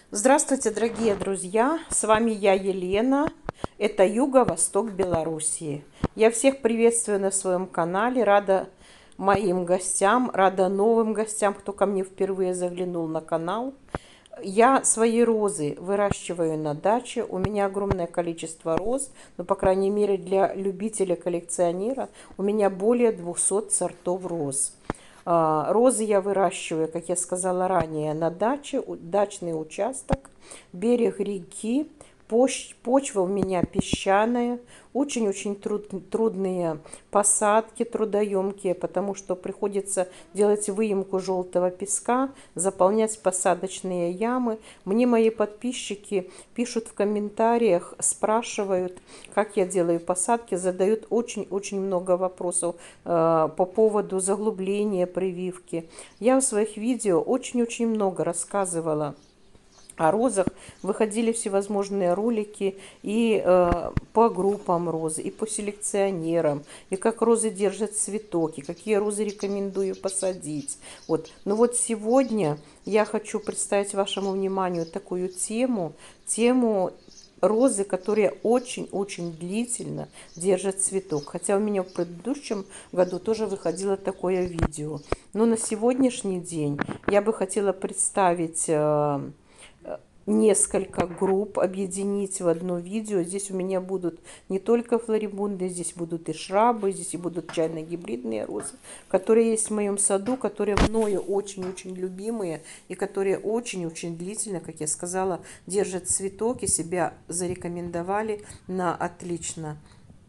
Здравствуйте, дорогие друзья! С вами я, Елена. Это Юго-Восток Белоруссии. Я всех приветствую на своем канале. Рада моим гостям, рада новым гостям, кто ко мне впервые заглянул на канал. Я свои розы выращиваю на даче. У меня огромное количество роз, но, по крайней мере, для любителя-коллекционера у меня более 200 сортов роз. Розы я выращиваю, как я сказала ранее, на даче, дачный участок, берег реки, почва у меня песчаная, очень-очень трудные посадки, трудоемкие, потому что приходится делать выемку желтого песка, заполнять посадочные ямы. Мне мои подписчики пишут в комментариях, спрашивают, как я делаю посадки, задают очень-очень много вопросов по поводу заглубления прививки. Я в своих видео очень-очень много рассказывала о розах, выходили всевозможные ролики и по группам роз, и по селекционерам, и как розы держат цветок, и какие розы рекомендую посадить. Вот. Но вот сегодня я хочу представить вашему вниманию такую тему розы, которые очень-очень длительно держат цветок. Хотя у меня в предыдущем году тоже выходило такое видео. Но на сегодняшний день я бы хотела представить несколько групп, объединить в одно видео. Здесь у меня будут не только флорибунды, здесь будут и шрабы, здесь и будут чайно-гибридные розы, которые есть в моем саду, которые мною очень-очень любимые и которые очень-очень длительно, как я сказала, держат цветок и себя зарекомендовали на отлично.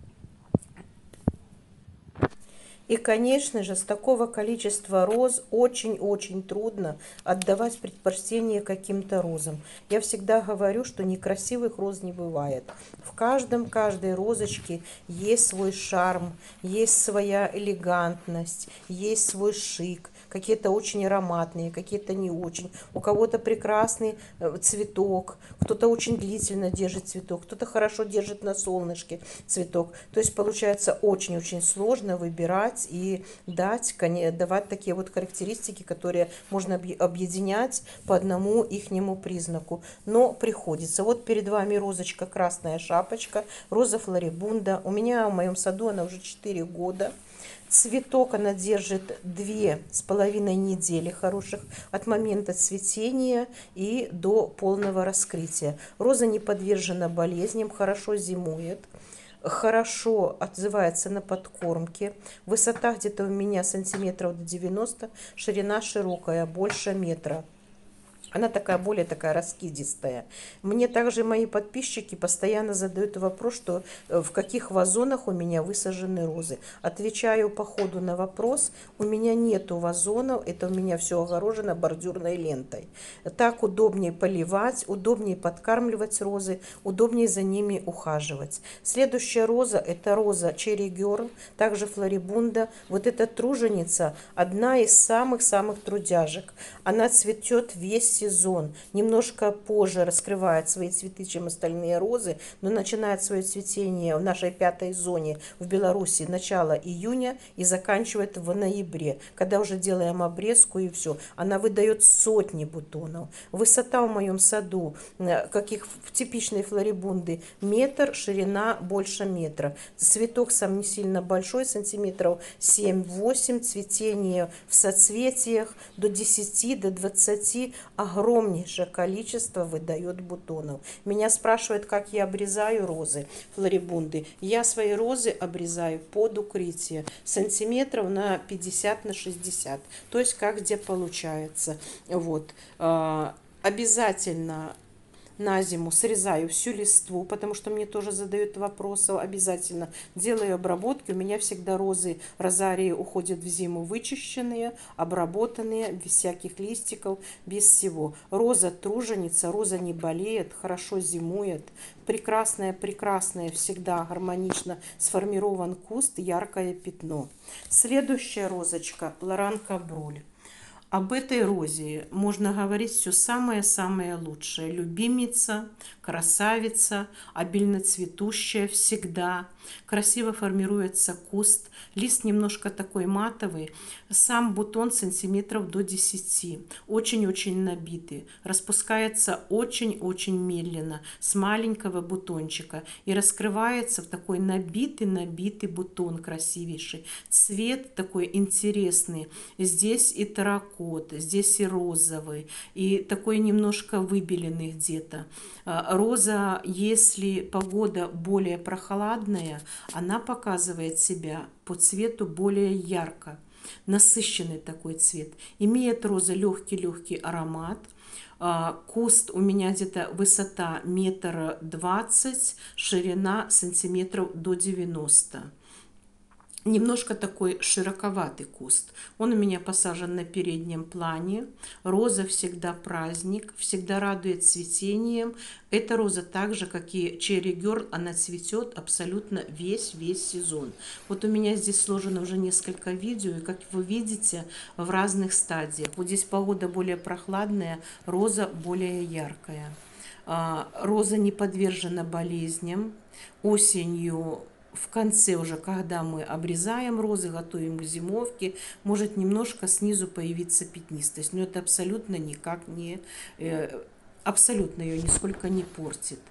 И, конечно же, с такого количества роз очень-очень трудно отдавать предпочтение каким-то розам. Я всегда говорю, что некрасивых роз не бывает. В каждой розочке есть свой шарм, есть своя элегантность, есть свой шик. Какие-то очень ароматные, какие-то не очень. У кого-то прекрасный цветок, кто-то очень длительно держит цветок, кто-то хорошо держит на солнышке цветок. То есть получается очень-очень сложно выбирать и давать такие вот характеристики, которые можно объединять по одному ихнему признаку. Но приходится. Вот перед вами розочка красная шапочка, роза флорибунда. У меня в моем саду она уже 4 года. Цветок она держит 2,5 недели хороших от момента цветения и до полного раскрытия. Роза не подвержена болезням, хорошо зимует, хорошо отзывается на подкормке. Высота где-то у меня сантиметров до 90, ширина широкая, больше метра. Она более такая раскидистая. Мне также мои подписчики постоянно задают вопрос, что в каких вазонах у меня высажены розы. Отвечаю по ходу на вопрос. У меня нету вазонов, это у меня все огорожено бордюрной лентой. Так удобнее поливать, удобнее подкармливать розы, удобнее за ними ухаживать. Следующая роза, это роза Cherry Girl, также флорибунда. Вот эта труженица, одна из самых-самых трудяжек. Она цветет весь сезон. Немножко позже раскрывает свои цветы, чем остальные розы, но начинает свое цветение в нашей 5-й зоне в Беларуси начало июня и заканчивает в ноябре, когда уже делаем обрезку и все. Она выдает сотни бутонов. Высота в моем саду, каких в типичной флорибунды, метр, ширина больше метра. Цветок сам не сильно большой, сантиметров 7-8, цветение в соцветиях до 10, до 20, огромнейшее количество выдает бутонов. Меня спрашивают, как я обрезаю розы флорибунды. Я свои розы обрезаю под укрытие сантиметров на 50 на 60. То есть как где получается. Вот. Обязательно на зиму срезаю всю листву, потому что мне тоже задают вопросы. Обязательно делаю обработки. У меня всегда розы розарии уходят в зиму вычищенные, обработанные, без всяких листиков, без всего. Роза труженица, роза не болеет, хорошо зимует. Прекрасное, всегда гармонично сформирован куст, яркое пятно. Следующая розочка Лоран Кабруль. Об этой розе можно говорить все самое-самое лучшее. Любимица, красавица, обильно цветущая всегда. красиво формируется куст, лист немножко такой матовый, сам бутон сантиметров до 10, очень-очень набитый, распускается очень-очень медленно, с маленького бутончика и раскрывается в такой набитый бутон красивейший. Цвет такой интересный, здесь и терракот, здесь и розовый, и такой немножко выбеленный где-то. Роза, если погода более прохладная, она показывает себя по цвету более ярко, насыщенный такой цвет. Имеет роза легкий аромат. Куст у меня где-то высота 1,20 м, ширина сантиметров до 90. Немножко такой широковатый куст. Он у меня посажен на переднем плане. Роза всегда праздник, всегда радует цветением. Эта роза так же, как и Cherry Girl, она цветет абсолютно весь сезон. Вот у меня здесь сложено уже несколько видео, и как вы видите, в разных стадиях. Вот здесь погода более прохладная, роза более яркая. Роза не подвержена болезням. Осенью, в конце уже, когда мы обрезаем розы, готовим к зимовке, может немножко снизу появиться пятнистость. Но это абсолютно никак не... абсолютно ее нисколько не портит.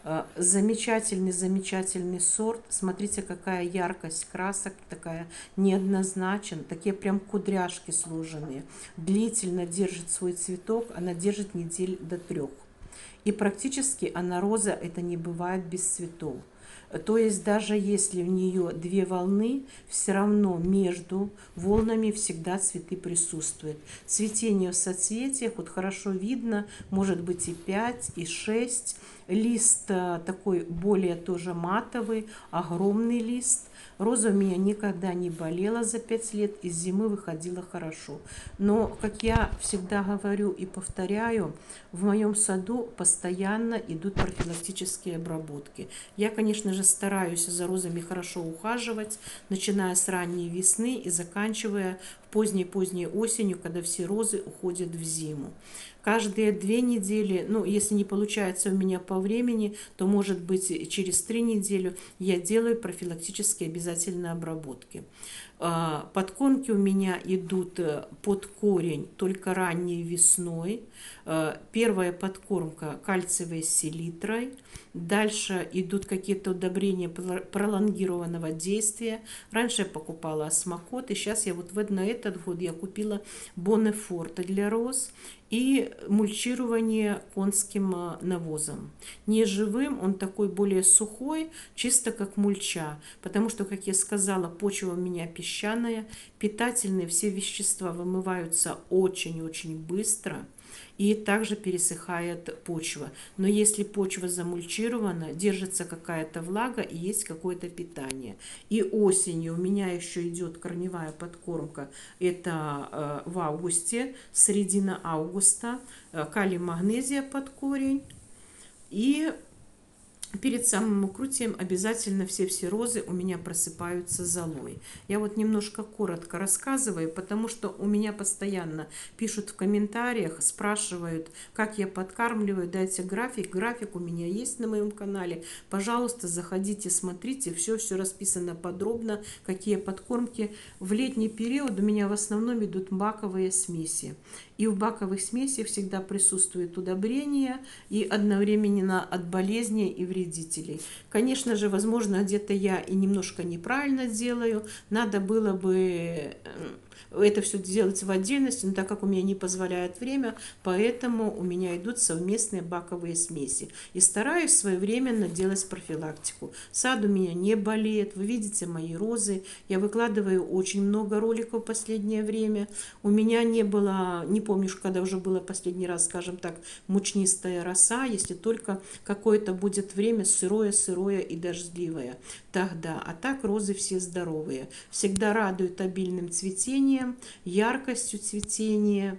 Замечательный сорт. Смотрите, какая яркость красок, такая неоднозначная, такие прям кудряшки сложенные. Длительно держит свой цветок, она держит недель до 3. И практически она роза, это не бывает без цветов. То есть даже если в нее 2 волны, все равно между волнами всегда цветы присутствуют. Цветение в соцветиях, вот хорошо видно, может быть и 5, и 6. Лист такой более тоже матовый, огромный лист. Роза у меня никогда не болела за 5 лет, из зимы выходила хорошо. Но, как я всегда говорю и повторяю, в моем саду постоянно идут профилактические обработки. Я, конечно же, стараюсь за розами хорошо ухаживать, начиная с ранней весны и заканчивая поздней осенью, когда все розы уходят в зиму. Каждые 2 недели, ну, если не получается у меня по времени, то, может быть, через 3 недели я делаю профилактические обязательно обработки. Подкормки у меня идут под корень только ранней весной. Первая подкормка кальциевой селитрой. Дальше идут какие-то удобрения пролонгированного действия. Раньше я покупала осмокот, и сейчас я вот на этот год я купила Боннефорте для роз и мульчирование конским навозом. Не живым, он такой более сухой, чисто как мульча, потому что, как я сказала, почва у меня песчаная, питательные все вещества вымываются очень-очень быстро. И также пересыхает почва. Но если почва замульчирована, держится какая-то влага и есть какое-то питание. И осенью у меня еще идет корневая подкормка. Это в августе, середина августа. Калий-магнезия под корень. И перед самым укрытием обязательно все розы у меня просыпаются золой. Я вот немножко коротко рассказываю, потому что у меня постоянно пишут в комментариях, спрашивают, как я подкармливаю, дайте график. График у меня есть на моем канале. Пожалуйста, заходите, смотрите, все расписано подробно, какие подкормки. В летний период у меня в основном идут баковые смеси. И в баковых смесях всегда присутствует удобрение и одновременно от болезней и вредителей. Конечно же, возможно, где-то я и немножко неправильно делаю. Надо было бы это все делать в отдельности, но так как у меня не позволяет время, поэтому у меня идут совместные баковые смеси. И стараюсь своевременно делать профилактику. Сад у меня не болеет. Вы видите мои розы. Я выкладываю очень много роликов в последнее время. У меня не было, не помню, когда уже было последний раз, скажем так, мучнистая роса, если только какое-то будет время сырое и дождливое. Тогда. А так розы все здоровые. Всегда радуют обильным цветением, яркостью цветения.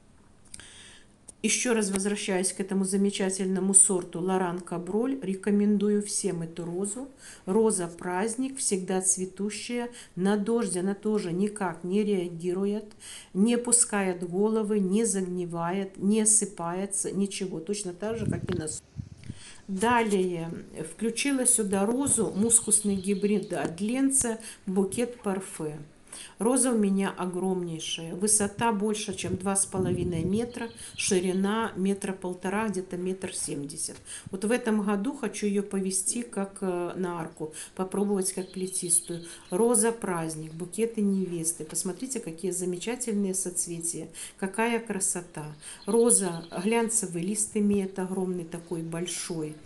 Еще раз возвращаясь к этому замечательному сорту Лоран Каброль, рекомендую всем эту розу. Роза праздник, всегда цветущая. На дождь она тоже никак не реагирует, не пускает головы, не загнивает, не осыпается, ничего. Точно так же, как и на солнце. Далее включила сюда розу, мускусный гибрид от Ленца, букет парфе. Роза у меня огромнейшая, высота больше, чем 2,5 метра, ширина метра полтора, где-то 1,70 м. Вот в этом году хочу ее повести как на арку, попробовать как плетистую. Роза праздник, букеты невесты. Посмотрите, какие замечательные соцветия, какая красота. Роза, глянцевый лист имеет огромный такой большой.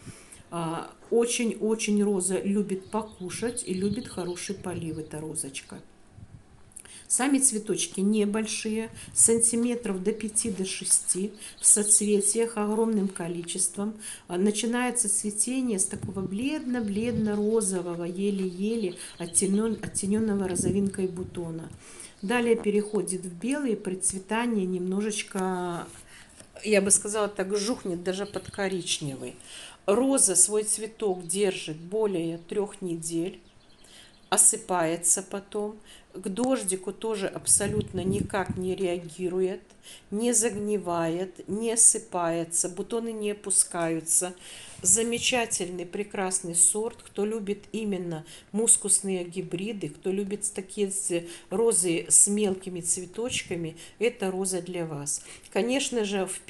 Очень-очень роза любит покушать и любит хороший полив, эта розочка. Сами цветочки небольшие, сантиметров до 5-6, в соцветиях огромным количеством. Начинается цветение с такого бледно-бледно-розового, еле-еле оттененного розовинкой бутона. Далее переходит в белый, при цветании немножечко, я бы сказала так, жухнет даже под коричневый. Роза свой цветок держит более 3 недель. Осыпается потом, к дождику тоже абсолютно никак не реагирует, не загнивает, не осыпается, бутоны не опускаются. Замечательный, прекрасный сорт. Кто любит именно мускусные гибриды, кто любит такие розы с мелкими цветочками, это роза для вас. Конечно же, в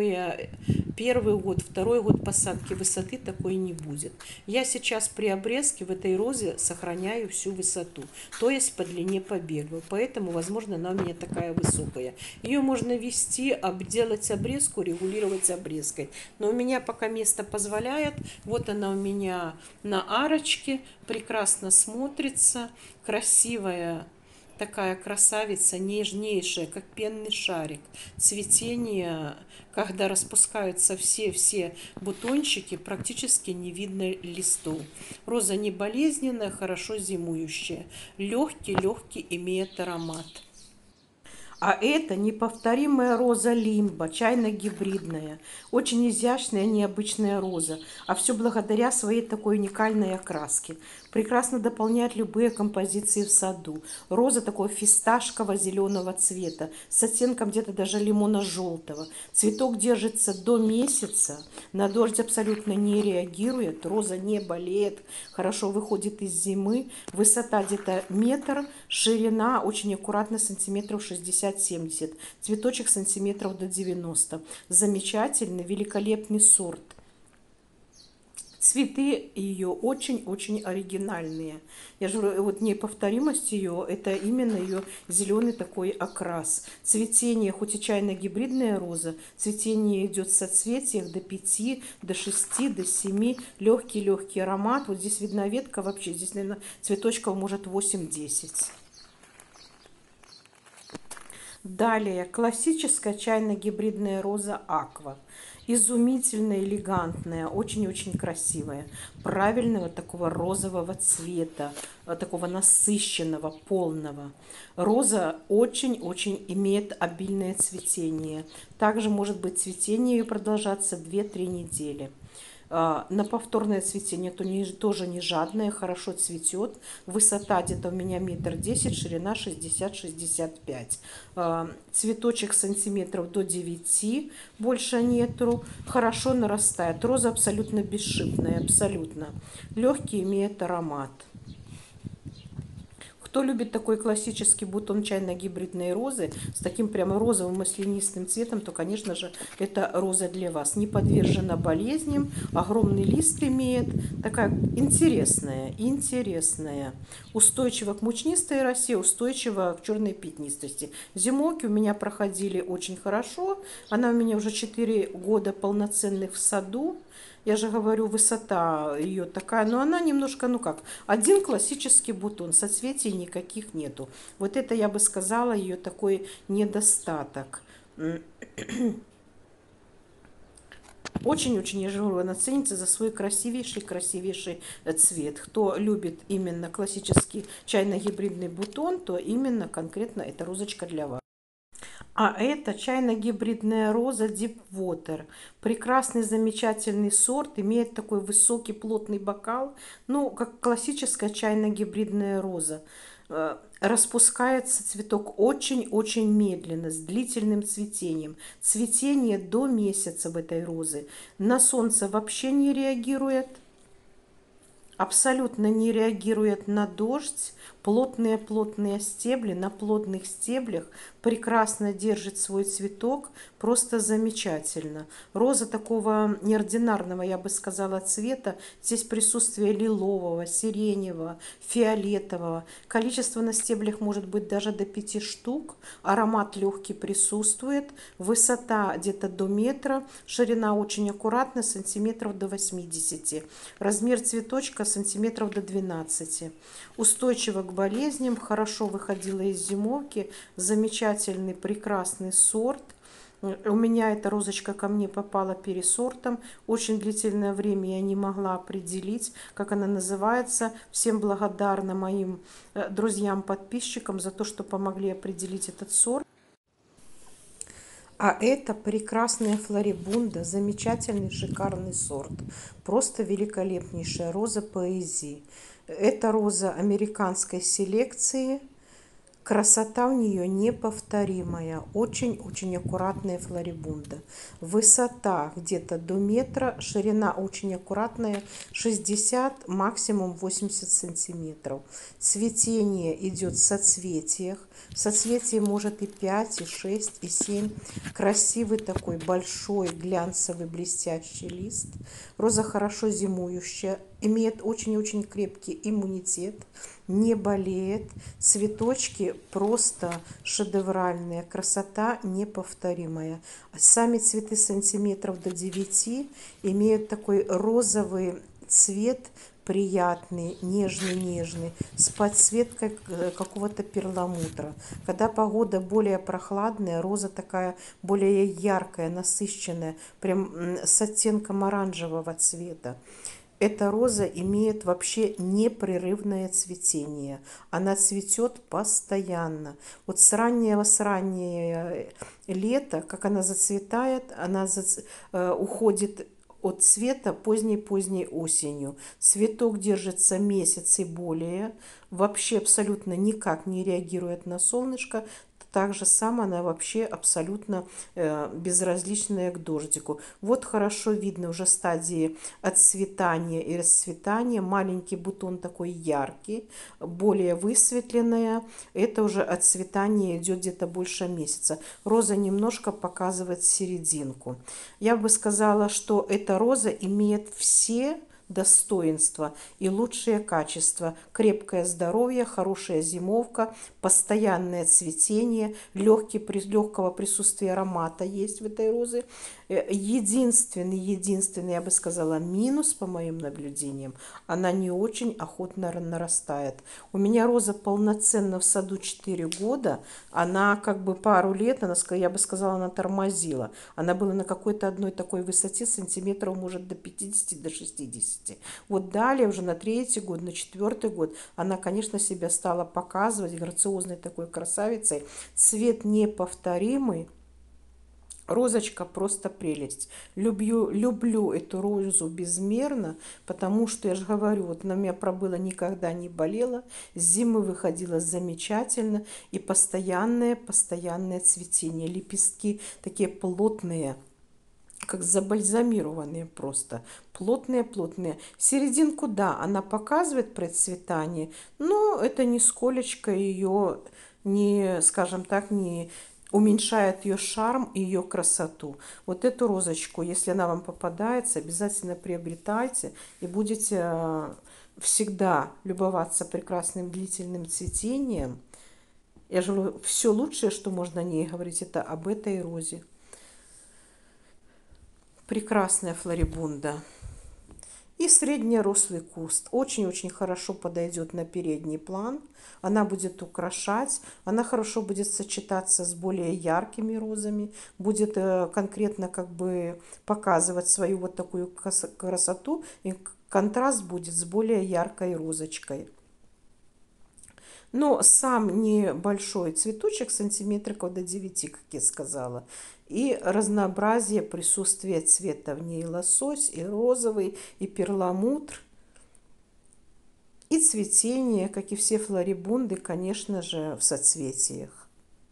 первый год, второй год посадки высоты такой не будет. Я сейчас при обрезке в этой розе сохраняю всю высоту, то есть по длине побега. Поэтому, возможно, она у меня такая высокая. Ее можно вести, делать обрезку, регулировать обрезкой. Но у меня пока место позволяет. Вот она у меня на арочке, прекрасно смотрится, красивая. Такая красавица, нежнейшая, как пенный шарик. Цветение, когда распускаются все бутончики, практически не видно листов. Роза не болезненная, хорошо зимующая. Легкий имеет аромат. А это неповторимая роза лимба, чайно-гибридная. Очень изящная, необычная роза. А все благодаря своей такой уникальной окраске. Прекрасно дополняет любые композиции в саду. Роза такого фисташково-зеленого цвета, с оттенком где-то даже лимона-желтого. Цветок держится до месяца, на дождь абсолютно не реагирует, роза не болеет, хорошо выходит из зимы. Высота где-то метр, ширина очень аккуратно сантиметров 60-70, цветочек сантиметров до 90. Замечательный, великолепный сорт. Цветы ее очень-очень оригинальные. Я же говорю, вот неповторимость ее, это именно ее зеленый такой окрас. Цветение, хоть и чайно-гибридная роза, цветение идет в соцветиях до 5, до 6, до 7. Легкий аромат. Вот здесь видна ветка вообще. Здесь, наверное, цветочков может 8-10. Далее классическая чайно-гибридная роза Аква. Изумительная, элегантная, очень-очень красивая. Правильного такого розового цвета, такого насыщенного, полного. Роза очень-очень имеет обильное цветение. Также может быть цветение ее продолжаться 2-3 недели. На повторное цветение тоже не жадное, хорошо цветет. Высота где-то у меня 1,10 м, ширина 60-65. Цветочек сантиметров до 9, больше нету. Хорошо нарастает. Роза абсолютно бесшипная, абсолютно. Легкий, имеет аромат. Кто любит такой классический бутон чайно-гибридной розы с таким прямо розовым маслянистым цветом, то, конечно же, это роза для вас. Не подвержена болезням, огромный лист имеет, такая интересная, устойчива к мучнистой росе, устойчива к черной пятнистости. Зимовки у меня проходили очень хорошо, она у меня уже 4 года полноценных в саду. Я же говорю, высота ее такая, но она немножко, ну как, один классический бутон, соцветий никаких нету. Вот это, я бы сказала, ее такой недостаток. Очень-очень, я же говорю, она ценится за свой красивейший цвет. Кто любит именно классический чайно-гибридный бутон, то именно конкретно эта розочка для вас. А это чайно-гибридная роза Deep Water. Прекрасный, замечательный сорт. Имеет такой высокий, плотный бокал. Ну, как классическая чайно-гибридная роза. Распускается цветок очень-очень медленно, с длительным цветением. Цветение до месяца в этой розы. На солнце вообще не реагирует. Абсолютно не реагирует на дождь. Плотные-плотные стебли, на плотных стеблях прекрасно держит свой цветок, просто замечательно. Роза такого неординарного, я бы сказала, цвета. Здесь присутствие лилового, сиреневого, фиолетового. Количество на стеблях может быть даже до 5 штук. Аромат легкий присутствует. Высота где-то до метра. Ширина очень аккуратная, сантиметров до 80. Размер цветочка сантиметров до 12. Устойчиво к болезням, хорошо выходила из зимовки. Замечательный, прекрасный сорт. У меня эта розочка ко мне попала пересортом. Очень длительное время я не могла определить, как она называется. Всем благодарна моим друзьям-подписчикам за то, что помогли определить этот сорт. А это прекрасная флорибунда, замечательный, шикарный сорт. Просто великолепнейшая роза поэзии. Это роза американской селекции. Красота у нее неповторимая, очень-очень аккуратная флорибунда. Высота где-то до метра, ширина очень аккуратная, 60, максимум 80 сантиметров. Цветение идет в соцветиях. В соцветии может и 5, и 6, и 7. Красивый такой большой глянцевый блестящий лист. Роза хорошо зимующая, имеет очень-очень крепкий иммунитет, не болеет. Цветочки просто шедевральные, красота неповторимая. Сами цветы сантиметров до 9 имеют такой розовый цвет, приятный, нежный-нежный, с подсветкой какого-то перламутра. Когда погода более прохладная, роза такая более яркая, насыщенная, прям с оттенком оранжевого цвета. Эта роза имеет вообще непрерывное цветение. Она цветет постоянно. Вот с раннего лета, как она зацветает, она уходит от цвета поздней-поздней осенью. Цветок держится месяц и более. Вообще абсолютно никак не реагирует на солнышко. Так же само она вообще абсолютно безразличная к дождику. Вот хорошо видно уже стадии отцветания и расцветания. Маленький бутон такой яркий, более высветленная. Это уже отцветание идет где-то больше месяца. Роза немножко показывает серединку. Я бы сказала, что эта роза имеет все достоинства и лучшие качества. Крепкое здоровье, хорошая зимовка, постоянное цветение, легкого присутствия аромата есть в этой розе. Единственный, я бы сказала, минус, по моим наблюдениям, она не очень охотно нарастает. У меня роза полноценно в саду 4 года, она как бы пару лет, я бы сказала, она тормозила. Она была на какой-то одной такой высоте, сантиметров, может, до 50, до 60. Вот далее, уже на 3-й год, на 4-й год, она, конечно, себя стала показывать грациозной такой красавицей. Цвет неповторимый. Розочка просто прелесть. Люблю эту розу безмерно, потому что, я же говорю, вот она у меня пробыла, никогда не болела, с зимы выходила замечательно, и постоянное цветение. Лепестки такие плотные, как забальзамированные просто. Плотные. Серединку, да, она показывает процветание, но это нисколечко ее не, скажем так, не уменьшает ее шарм и ее красоту. Вот эту розочку, если она вам попадается, обязательно приобретайте и будете всегда любоваться прекрасным длительным цветением. Я же говорю, все лучшее, что можно о ней говорить, это об этой розе. Прекрасная флорибунда. И среднерослый куст. Очень-очень хорошо подойдет на передний план. Она будет украшать. Она хорошо будет сочетаться с более яркими розами. Будет конкретно как бы показывать свою вот такую красоту. И контраст будет с более яркой розочкой. Но сам небольшой цветочек, сантиметриков до 9, как я сказала. И разнообразие присутствия цвета в ней: лосось, и розовый, и перламутр. И цветение, как и все флорибунды, конечно же, в соцветиях.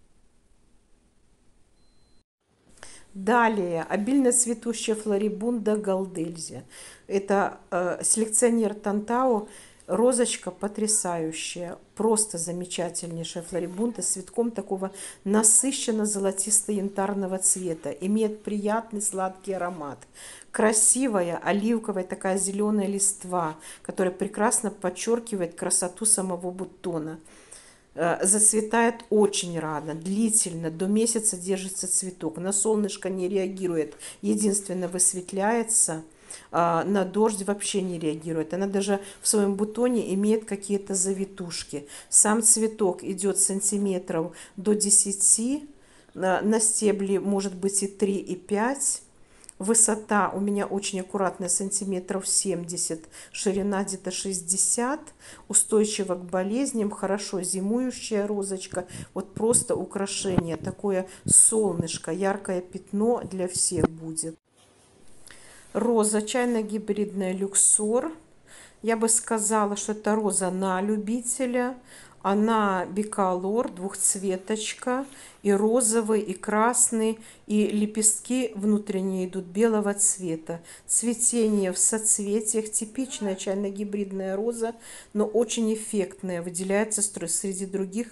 Далее, обильно цветущая флорибунда галдельзия. Это селекционер Тантау. Розочка потрясающая, просто замечательнейшая флорибунда с цветком такого насыщенно-золотисто-янтарного цвета. Имеет приятный сладкий аромат. Красивая оливковая такая зеленая листва, которая прекрасно подчеркивает красоту самого бутона. Зацветает очень рано, длительно, до месяца держится цветок. На солнышко не реагирует, единственно высветляется. На дождь вообще не реагирует. Она даже в своем бутоне имеет какие-то завитушки. Сам цветок идет сантиметров до 10, на стебле может быть и 3, и 5. Высота у меня очень аккуратная, сантиметров 70, ширина где-то 60, устойчива к болезням, хорошо зимующая розочка, вот просто украшение, такое солнышко, яркое пятно для всех будет. Роза чайно-гибридная люксор. Я бы сказала, что это роза на любителя. Она биколор, двухцветочка, и розовый, и красный, и лепестки внутренние идут белого цвета. Цветение в соцветиях, типичная чайно-гибридная роза, но очень эффектная, выделяется среди других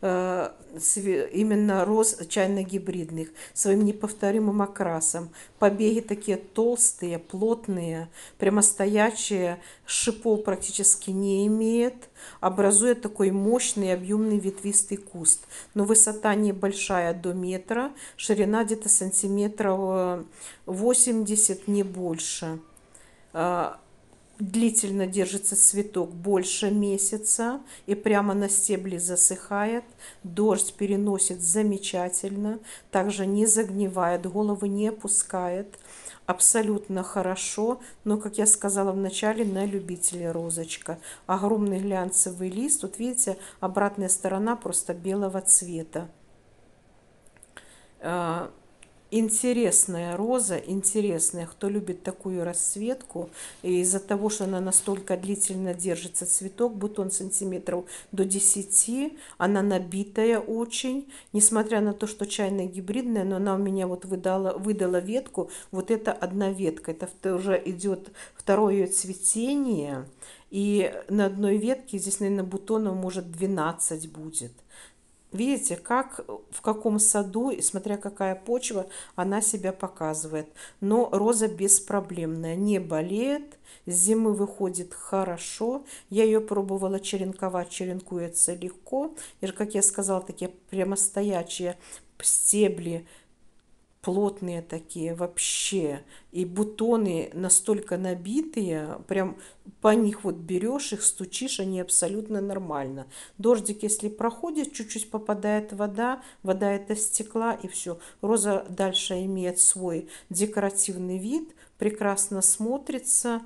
именно роз чайно-гибридных своим неповторимым окрасом. Побеги такие толстые, плотные, прямостоячие, шипов практически не имеет, образуя такой мощный объемный ветвистый куст. Но высота небольшая, до метра, ширина где-то сантиметров 80, не больше. Длительно держится цветок больше месяца и прямо на стебле засыхает. Дождь переносит замечательно, также не загнивает, головы не опускает. Абсолютно хорошо, но, как я сказала в начале, на любителя розочка. Огромный глянцевый лист, вот видите, обратная сторона просто белого цвета. Интересная роза, интересная, кто любит такую расцветку, и из-за того, что она настолько длительно держится, цветок, бутон сантиметров до 10, она набитая очень, несмотря на то, что чайная гибридная, но она у меня вот выдала ветку, вот это одна ветка, это уже идет второе цветение, и на одной ветке здесь, наверное, бутонов может 12 будет. Видите, как в каком саду, и смотря какая почва, она себя показывает. Но роза беспроблемная, не болеет, с зимы выходит хорошо. Я ее пробовала черенковать, черенкуется легко. И, как я сказала, такие прямостоячие стебли, плотные такие вообще, и бутоны настолько набитые, прям по них вот берешь их, стучишь, они абсолютно нормально. Дождик, если проходит, чуть-чуть попадает вода, вода это стекла, и все. Роза дальше имеет свой декоративный вид, прекрасно смотрится.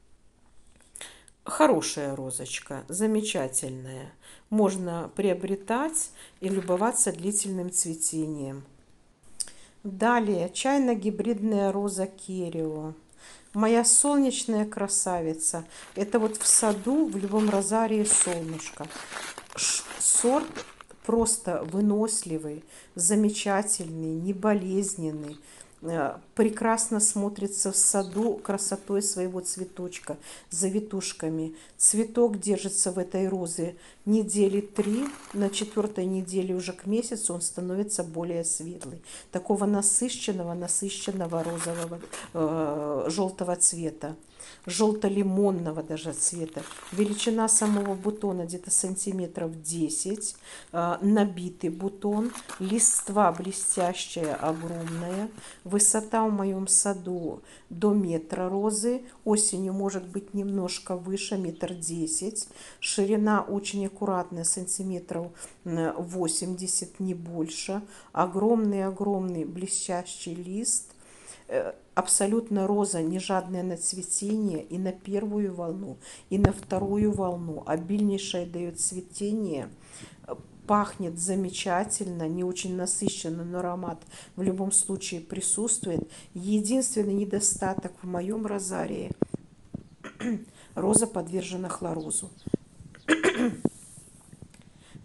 Хорошая розочка, замечательная. Можно приобретать и любоваться длительным цветением. Далее чайно-гибридная роза Керио. Моя солнечная красавица. Это вот в саду, в любом розарии солнышко. Сорт просто выносливый, замечательный, неболезненный. Прекрасно смотрится в саду красотой своего цветочка, завитушками. Цветок держится в этой розе недели 3, на 4-й неделе уже к месяцу он становится более светлый. Такого насыщенного розового, желтого цвета. Желто-лимонного даже цвета. Величина самого бутона где-то сантиметров 10. Набитый бутон. Листва блестящая, огромная. Высота в моем саду до метра розы. Осенью может быть немножко выше, 1,10 м. Ширина очень аккуратная, сантиметров 80, не больше. Огромный-огромный блестящий лист. Абсолютно роза, не жадная на цветение, и на первую волну, и на вторую волну. Обильнейшее дает цветение. Пахнет замечательно, не очень насыщенно, но аромат в любом случае присутствует. Единственный недостаток в моем розарии — роза подвержена хлорозу.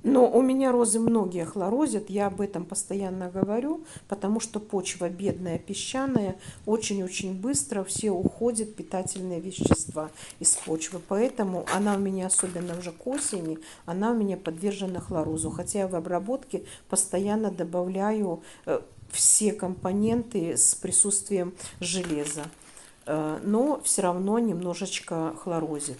Но у меня розы многие хлорозят, я об этом постоянно говорю, потому что почва бедная, песчаная, очень-очень быстро все уходят питательные вещества из почвы. Поэтому она у меня, особенно уже к осени, она у меня подвержена хлорозу. Хотя я в обработке постоянно добавляю все компоненты с присутствием железа, но все равно немножечко хлорозит.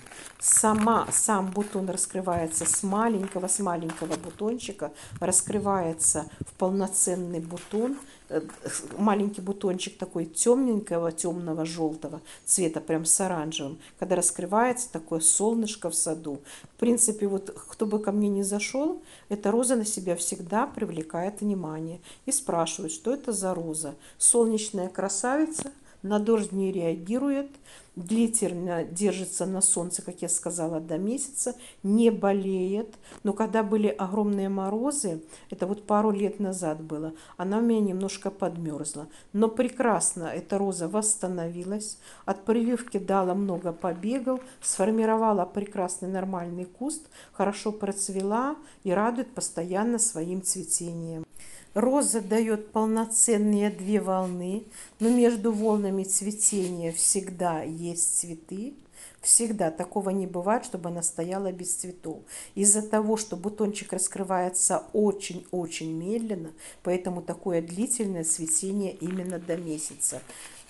Сам бутон раскрывается с маленького бутончика, раскрывается в полноценный бутон. Маленький бутончик такой темненького, темного желтого цвета, прям с оранжевым. Когда раскрывается такое солнышко в саду. В принципе, вот кто бы ко мне ни зашел, эта роза на себя всегда привлекает внимание. И спрашивают, что это за роза. Солнечная красавица, на дождь не реагирует, длительно держится на солнце, как я сказала, до месяца, не болеет. Но когда были огромные морозы, это вот пару лет назад было, она у меня немножко подмерзла. Но прекрасно эта роза восстановилась, от прививки дала много побегов, сформировала прекрасный нормальный куст, хорошо процвела и радует постоянно своим цветением. Роза дает полноценные 2 волны, но между волнами цветения всегда есть цветы. Всегда такого не бывает, чтобы она стояла без цветов. Из-за того, что бутончик раскрывается очень-очень медленно, поэтому такое длительное цветение именно до месяца.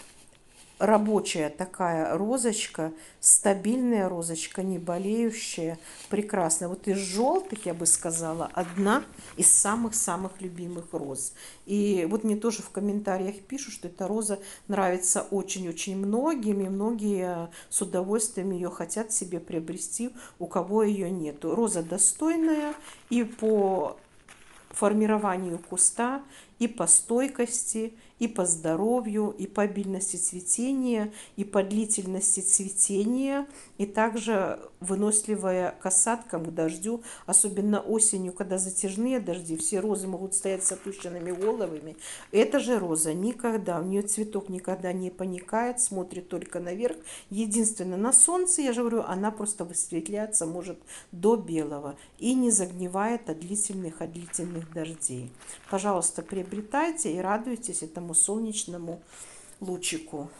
Рабочая такая розочка, стабильная розочка, не болеющая, прекрасная. Вот из желтых, я бы сказала, одна из самых-самых любимых роз. И вот мне тоже в комментариях пишут, что эта роза нравится очень-очень многим, и многие с удовольствием ее хотят себе приобрести, у кого ее нету. Роза достойная и по формированию куста, и по стойкости, и по здоровью, и по обильности цветения, и по длительности цветения, и также выносливая к осадкам, к дождю, особенно осенью, когда затяжные дожди, все розы могут стоять с опущенными головами. Эта же роза никогда, у нее цветок никогда не паникает, смотрит только наверх. Единственное, на солнце, я же говорю, она просто высветляться может до белого и не загнивает от длительных дождей. Пожалуйста, приобретайте и радуйтесь этому солнечному лучику.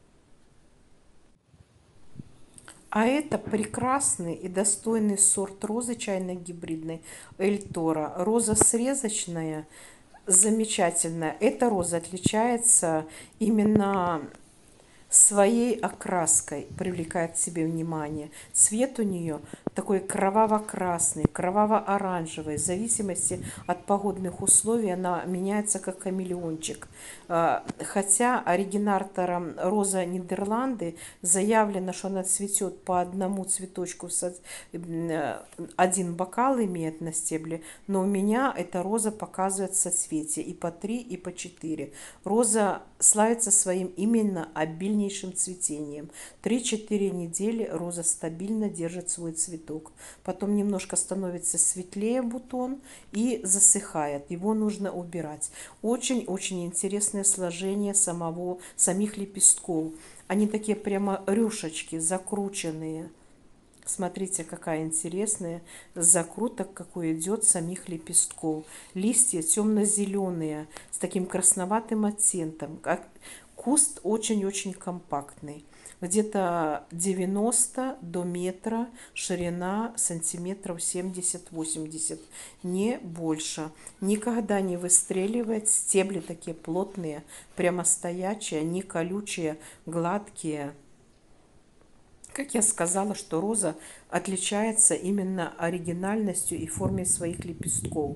А это прекрасный и достойный сорт розы чайно-гибридной Эльтора. Роза срезочная, замечательная. Эта роза отличается именно своей окраской, привлекает к себе внимание. Цвет у нее такой кроваво-красный, кроваво-оранжевый. В зависимости от погодных условий она меняется как хамелеончик. Хотя оригинатором роза Нидерланды заявлено, что она цветет по одному цветочку, один бокал имеет на стебле, но у меня эта роза показывает соцветие и по 3, и по 4. Роза славится своим именно обильнейшим цветением. 3-4 недели роза стабильно держит свой цветок. Потом немножко становится светлее бутон и засыхает. Его нужно убирать. Очень-очень интересное сложение самих лепестков. Они такие прямо рюшечки, закрученные. Смотрите, какая интересная закруток, какой идет самих лепестков. Листья темно-зеленые, с таким красноватым оттенком. Куст очень-очень компактный. Где-то 90 до метра, ширина сантиметров 70-80, не больше. Никогда не выстреливает, стебли такие плотные, прямо стоячие, не колючие, гладкие. Как я сказала, что роза отличается именно оригинальностью и формой своих лепестков.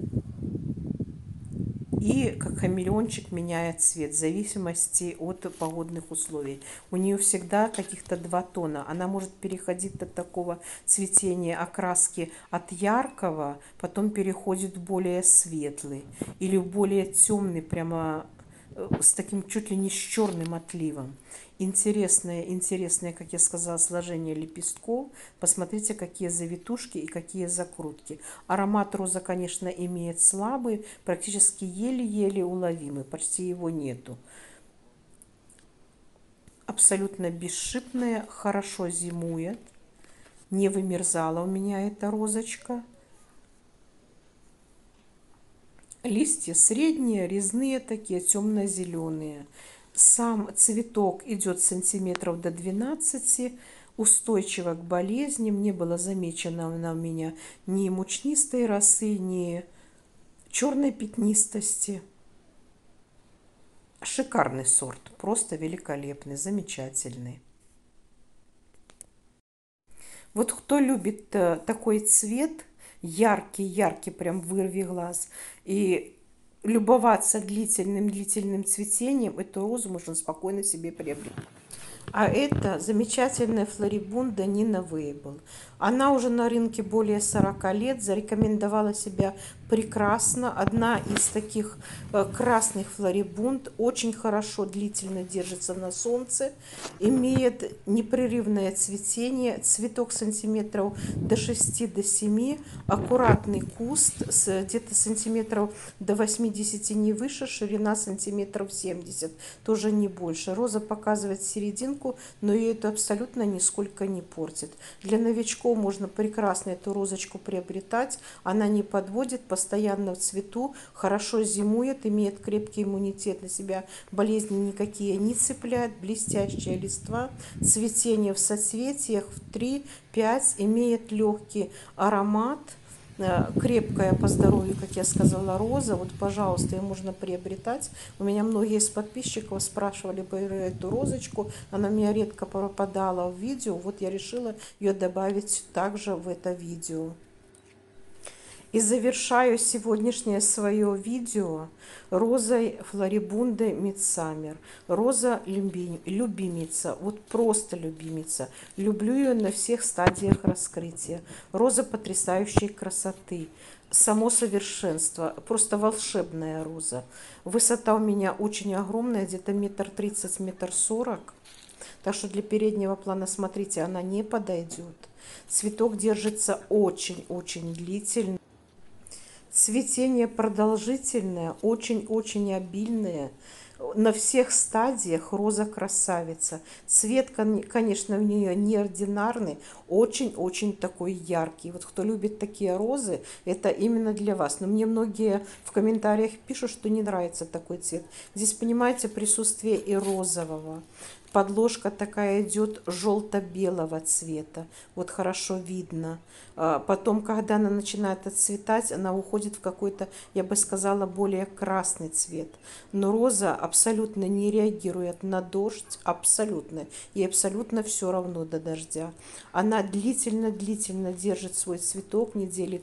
И как хамелеончик меняет цвет в зависимости от погодных условий. У нее всегда каких-то 2 тона. Она может переходить от такого цветения окраски от яркого, потом переходит в более светлый или в более темный, прямо с таким чуть ли не с черным отливом. Интересное, как я сказала, сложение лепестков. Посмотрите, какие завитушки и какие закрутки. Аромат роза, конечно, имеет слабый, практически еле-еле уловимый, почти его нету. Абсолютно бесшипная, хорошо зимует. Не вымерзала у меня эта розочка. Листья средние, резные такие, темно-зеленые. Сам цветок идет сантиметров до 12, устойчиво к болезням. Не было замечено на меня ни мучнистой росы, ни черной пятнистости. Шикарный сорт, просто великолепный, замечательный. Вот кто любит такой цвет, яркий, прям вырви глаз, и любоваться длительным цветением, эту розу можно спокойно себе приобрести. А это замечательная флорибунда Нина Вейбл. Она уже на рынке более 40 лет, зарекомендовала себя прекрасно. Одна из таких красных флорибунд, очень хорошо длительно держится на солнце, имеет непрерывное цветение, цветок сантиметров до 6 до 7, аккуратный куст, где-то сантиметров до 80 не выше, ширина сантиметров 70, тоже не больше. Роза показывает серединку, но ее это абсолютно нисколько не портит. Для новичков можно прекрасно эту розочку приобретать, она не подводит, постоянно в цвету, хорошо зимует, имеет крепкий иммунитет, на себя болезни никакие не цепляет, блестящая листва, цветение в соцветиях в 3-5, имеет легкий аромат, крепкая по здоровью, как я сказала, роза. Вот, пожалуйста, ее можно приобретать. У меня многие из подписчиков спрашивали про эту розочку. Она у меня редко пропадала в видео. Вот я решила ее добавить также в это видео. И завершаю сегодняшнее свое видео розой флорибунды Мидсаммер. Роза любимица, вот просто любимица. Люблю ее на всех стадиях раскрытия. Роза потрясающей красоты. Само совершенство, просто волшебная роза. Высота у меня очень огромная, где-то 1,30 м, 1,40 м. Так что для переднего плана, смотрите, она не подойдет. Цветок держится очень-очень длительно. Цветение продолжительное, очень-очень обильное. На всех стадиях роза красавица. Цвет, конечно, у нее неординарный, очень-очень такой яркий. Вот кто любит такие розы, это именно для вас. Но мне многие в комментариях пишут, что не нравится такой цвет. Здесь, понимаете, присутствие и розового. Подложка такая идет желто-белого цвета. Вот хорошо видно. Потом, когда она начинает отцветать, она уходит в какой-то, я бы сказала, более красный цвет. Но роза абсолютно не реагирует на дождь, абсолютно. Ей абсолютно все равно до дождя. Она длительно держит свой цветок недели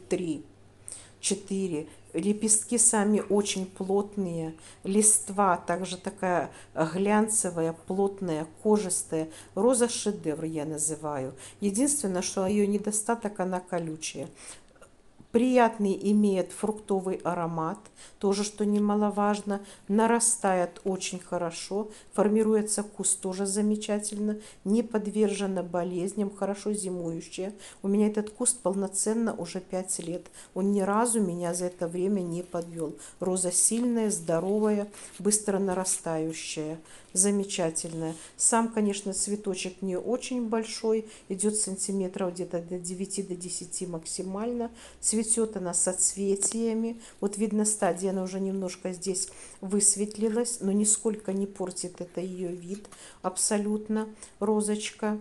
3-4. Лепестки сами очень плотные, листва также такая глянцевая, плотная, кожистая. Роза шедевр я называю. Единственное, что ее недостаток, она колючая. Приятный имеет фруктовый аромат, тоже, что немаловажно. Нарастает очень хорошо, формируется куст тоже замечательно, не подвержена болезням, хорошо зимующая. У меня этот куст полноценно уже 5 лет. Он ни разу меня за это время не подвел. Роза сильная, здоровая, быстро нарастающая. Замечательная. Сам, конечно, цветочек не очень большой, идет сантиметров где-то до 9 до 10 максимально. Цветет она соцветиями. Вот видно, стадия, она уже немножко здесь высветлилась, но нисколько не портит это ее вид. Абсолютно розочка.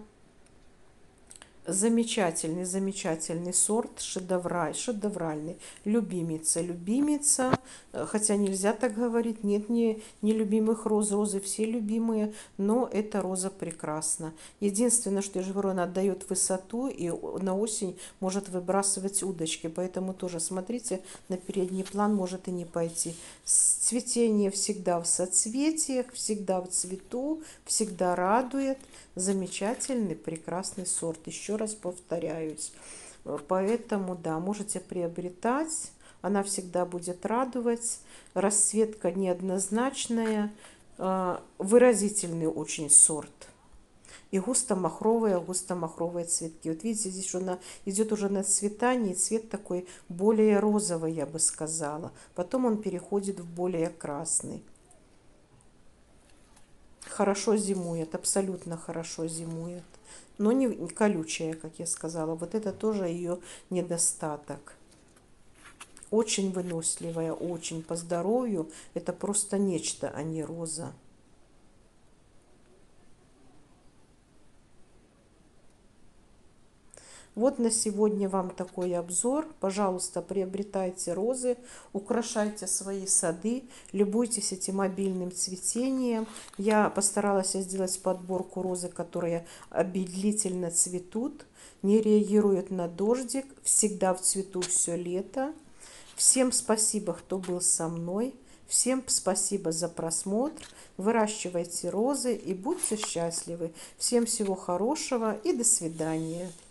Замечательный сорт, шедевральный. Любимица. Хотя нельзя так говорить, нет не любимых роз, розы все любимые, но эта роза прекрасна. Единственное, что я же говорю, она отдает высоту и на осень может выбрасывать удочки, поэтому тоже смотрите, на передний план может и не пойти. Цветение всегда в соцветиях, всегда в цвету, всегда радует. Замечательный, прекрасный сорт. Еще раз повторяюсь. Поэтому, да, можете приобретать. Она всегда будет радовать. Расцветка неоднозначная. Выразительный очень сорт. И густо-махровые цветки. Вот видите, здесь она идет уже на цветание, цвет такой более розовый, я бы сказала. Потом он переходит в более красный. Хорошо зимует, абсолютно хорошо зимует. Но не колючая, как я сказала. Вот это тоже ее недостаток. очень выносливая, очень по здоровью. Это просто нечто, а не роза. Вот на сегодня вам такой обзор. Пожалуйста, приобретайте розы, украшайте свои сады, любуйтесь этим обильным цветением. Я постаралась сделать подборку розы, которые обильно цветут, не реагируют на дождик, всегда в цвету все лето. Всем спасибо, кто был со мной. Всем спасибо за просмотр. Выращивайте розы и будьте счастливы. Всем всего хорошего и до свидания.